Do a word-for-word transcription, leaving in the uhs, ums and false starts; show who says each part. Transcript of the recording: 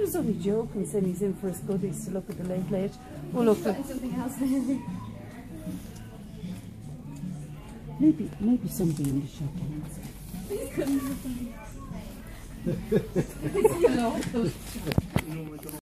Speaker 1: was only joking, saying he's in for his goodies to look at the late late. Oh look,
Speaker 2: something else.
Speaker 1: maybe maybe somebody in the shop.
Speaker 2: Please couldn't.